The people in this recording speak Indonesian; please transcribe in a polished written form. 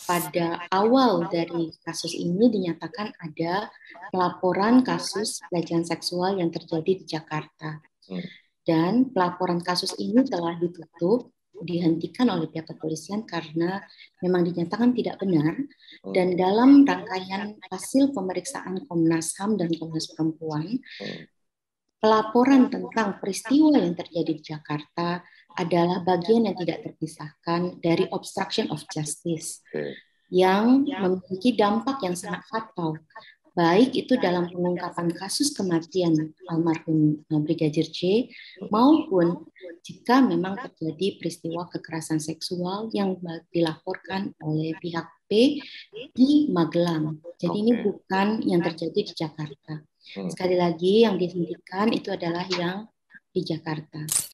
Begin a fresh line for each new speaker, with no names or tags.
pada awal dari kasus ini dinyatakan ada pelaporan kasus pelecehan seksual yang terjadi di Jakarta. Dan pelaporan kasus ini telah ditutup, dihentikan oleh pihak kepolisian karena memang dinyatakan tidak benar. Dan dalam rangkaian hasil pemeriksaan Komnas HAM dan Komnas Perempuan, pelaporan tentang peristiwa yang terjadi di Jakarta adalah bagian yang tidak terpisahkan dari obstruction of justice yang memiliki dampak yang sangat fatal, baik itu dalam pengungkapan kasus kematian almarhum Brigadir J maupun jika memang terjadi peristiwa kekerasan seksual yang dilaporkan oleh pihak P di Magelang. Jadi ini bukan yang terjadi di Jakarta. Sekali lagi yang dihentikan itu adalah yang di Jakarta.